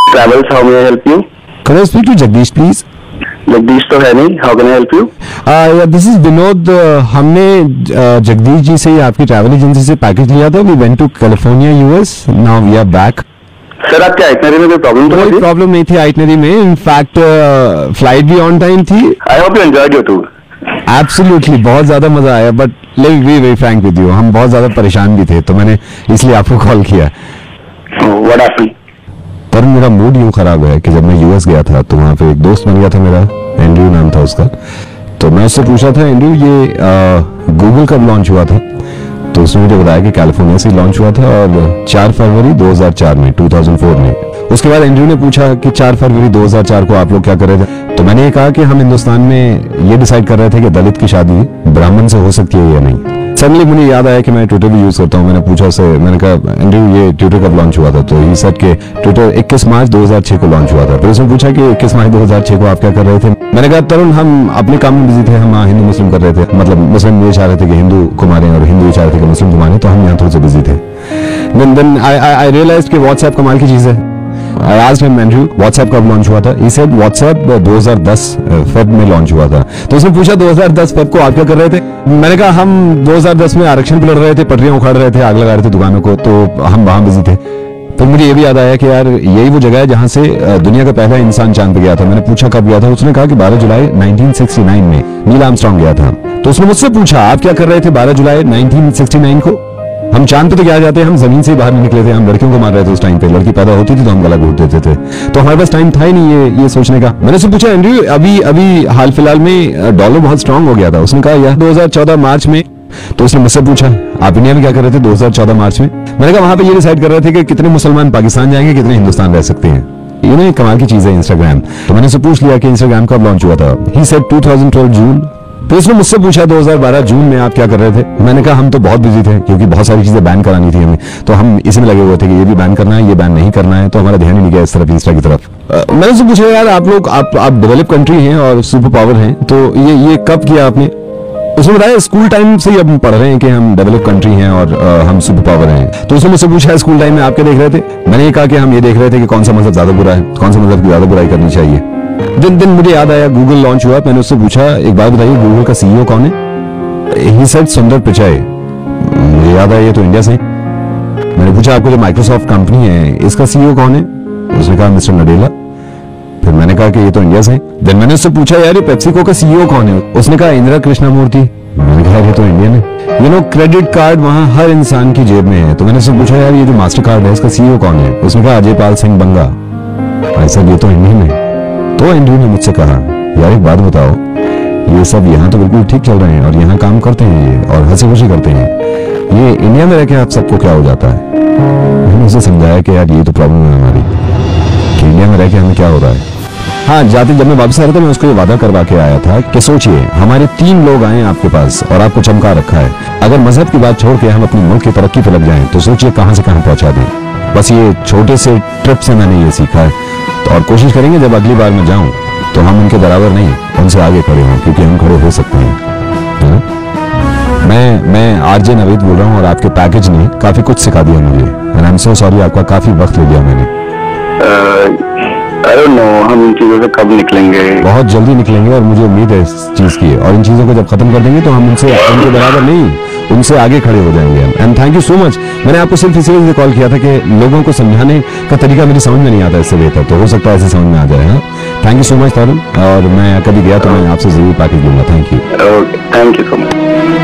Travels, how may I help you? Could I speak to Jagdish, please? Jagdish तो है नहीं. How can I help you? This is Vinod. हमने जगदीश जी से आपकी travel agency से package लिया था. We went to California, US. Now we are back. Sir आपके आइटनरी में कोई प्रॉब्लम तो नहीं? कोई प्रॉब्लम नहीं थी आइटनरी में. इनफैक्ट फ्लाइट भी ऑन टाइम थी. I hope you enjoyed your tour. Absolutely, बहुत ज्यादा मजा आया. But let me be very frank with you, हम बहुत ज्यादा परेशान भी थे, तो मैंने इसलिए आपको कॉल किया. What happened? पर मेरा मूड यूं खराब है कि जब मैं यूएस गया था तो वहां पे एक दोस्त बन गया था मेरा, एंड्रयू नाम था उसका. तो मैं उससे पूछा था, एंड्रयू ये गूगल कब लॉन्च हुआ था? तो उसने मुझे बताया कि कैलिफोर्निया से लॉन्च हुआ था और 4 फरवरी 2004 में, 2004 में. उसके बाद एंड्रयू ने पूछा कि 4 फरवरी 2004 को आप लोग क्या कर रहे थे? तो मैंने ये कहा कि हम हिंदुस्तान में ये डिसाइड कर रहे थे कि दलित की शादी ब्राह्मण से हो सकती है या नहीं. सडनली मुझे याद आया कि मैं ट्विटर भी यूज करता हूँ. मैंने पूछा उससे, मैंने कहा एंड्रयू ये ट्विटर कब लॉन्च हुआ था? तो ही सेड कि ट्विटर 21 मार्च 2006 को लॉन्च हुआ था. फिर उसने पूछा कि 21 मार्च 2006 को आप क्या कर रहे थे? मैंने कहा तरुण, हम अपने काम में बिजी थे, हम हिंदू मुस्लिम कर रहे थे. मतलब मुस्लिम ये चाह रहे थे कि हिंदू को मारें और हिंदू ये चाह रहे थे कि मुस्लिम को मारें, तो हम यहाँ थोड़े से बिजी थे. देन आई रियलाइज्ड कि व्हाट्सएप कमाल की चीज है. I asked him, Andrew, WhatsApp कब लॉन्च हुआ था? He said WhatsApp 2010 फेब में लॉन्च हुआ था. तो उसने पूछा 2010 फेब को आप क्या कर रहे थे? मैंने कहा हम 2010 में आरक्षण पे लड़ रहे थे, पटरियां उखाड़ रहे थे, आग लगा रहे थे दुकानों को, तो हम वहां बिजी थे. फिर मुझे ये भी याद आया कि यार यही वो जगह है जहां से दुनिया का पहला इंसान चांद पे गया था. मैंने पूछा कब गया था? उसने कहा कि 12 जुलाई 1969 में नील आर्मस्ट्रांग गया था. तो उसने मुझसे पूछा आप क्या कर रहे थे 12 जुलाई 1969 को? हम चांद पे तो क्या जाते हैं, हम जमीन से ही बाहर नहीं निकले थे. हम लड़कियों को मार रहे थे उस टाइम पे. लड़की पैदा होती थी तो हम गला घोट देते थे. तो हमारे पास टाइम था ही नहीं ये सोचने का. मैंने उससे पूछा एंड्रयू अभी हाल फिलहाल में डॉलर बहुत स्ट्रांग हो गया था. उसने कहा यह 2014 मार्च में. तो उसने मुझसे पूछा आप इंडिया में क्या कर रहे थे 2014 मार्च में? मैंने कहा वहां पे ये डिसाइड कर रहे थे कि कितने मुसलमान पाकिस्तान जाएंगे, कितने हिंदुस्तान रह सकते हैं. ये ना कमाल की चीज है इंस्टाग्राम. तो मैंने उससे पूछ लिया कि इंस्टाग्राम कब लॉन्च हुआ था? He said 2012 June. तो उसने मुझसे पूछा 2012 जून में आप क्या कर रहे थे? मैंने कहा हम तो बहुत बिजी थे क्योंकि बहुत सारी चीजें बैन करानी थी हमें, तो हम इसी में लगे हुए थे कि ये भी बैन करना है, ये बैन नहीं करना है. तो हमारा ध्यान ही नहीं गया इस तरफ, इंस्टा की तरफ. मैंने उससे पूछा यार आप लोग आप डेवलप कंट्री हैं और सुपर पावर हैं, तो ये कब किया आपने? उसने बताया स्कूल टाइम से ही अब पढ़ रहे हैं कि हम डेवलप कंट्री हैं और हम सुपर पावर हैं. तो उसने मुझसे पूछा स्कूल टाइम में आप क्या देख रहे थे? मैंने ये कहा कि हम ये देख रहे थे कि कौन सा मजहब ज्यादा बुरा है, कौन सा मजहब की ज्यादा बुराई करनी चाहिए. दिन मुझे याद आया गूगल लॉन्च हुआ. मैंने उससे पूछा एक बात बताइए गूगल का सीईओ कौन है? ही सेड सुंदर पिचाई. मुझे याद आया ये तो इंडिया से. मैंने पूछा आपको जो माइक्रोसॉफ्ट कंपनी है इसका सीईओ कौन है? उसने कहा मिस्टर नडेला. फिर मैंने कहा कि ये तो इंडिया से. देन मैंने उससे पूछा यार ये पेप्सिको का सीईओ कौन है? उसने कहा इंदिरा कृष्णमूर्ति. मैंने कहा ये तो इंडियन है. यू नो क्रेडिट कार्ड वहां हर इंसान की जेब में है. तो मैंने उससे पूछा यार ये जो मास्टर कार्ड है इसका सीईओ कौन है? उसने कहा अजय पाल सिंह बंगा. ऐसा ये तो इंडियन है. तो एंड्रयू ने मुझसे कहा यार एक बात बताओ, ये सब यहाँ तो बिल्कुल ठीक चल रहे हैं और यहाँ काम करते हैं ये और हंसी खुशी करते हैं, ये इंडिया में रह के आप सबको क्या हो जाता है? मैंने उसे समझाया कि यार ये तो प्रॉब्लम है हमारी कि इंडिया में रह के हमें क्या हो रहा है. हाँ, जाते जब मैं वापस आ रहा था मैं उसको ये वादा करवा के आया था कि सोचिए हमारे 3 लोग आए आपके पास और आपको चमका रखा है. अगर मजहब की बात छोड़ के हम अपने मुल्क की तरक्की पे लग जाएं तो सोचिए कहां से कहां पहुंचा दें. बस ये छोटे से ट्रिप से मैंने ये सीखा है. और कोशिश करेंगे जब अगली बार मैं जाऊं तो हम उनके बराबर नहीं, उनसे आगे खड़े हों, क्योंकि हम खड़े हो सकते हैं. मैं आरजे नवीद बोल रहा हूं और आपके पैकेज ने काफी कुछ सिखा दिया मुझे. And I am so sorry, आपका काफी वक्त ले लिया मैंने. आई डोंट नो हम इन चीजों से कब निकलेंगे. बहुत जल्दी निकलेंगे और मुझे उम्मीद है इस चीज की. और इन चीजों को जब खत्म कर देंगे तो हम उनके बराबर नहीं, उनसे आगे खड़े हो जाएंगे. And thank you so much. मैंने आपको सिर्फ इसीलिए कॉल किया था कि लोगों को समझाने का तरीका मेरी समझ में नहीं आता इससे बेहतर, तो हो सकता है ऐसे समझ में आ जाए. Thank you so much Tarun. और मैं कभी गया तो मैं आपसे जरूर पैकेज लूंगा. Thank you. Thank you so much.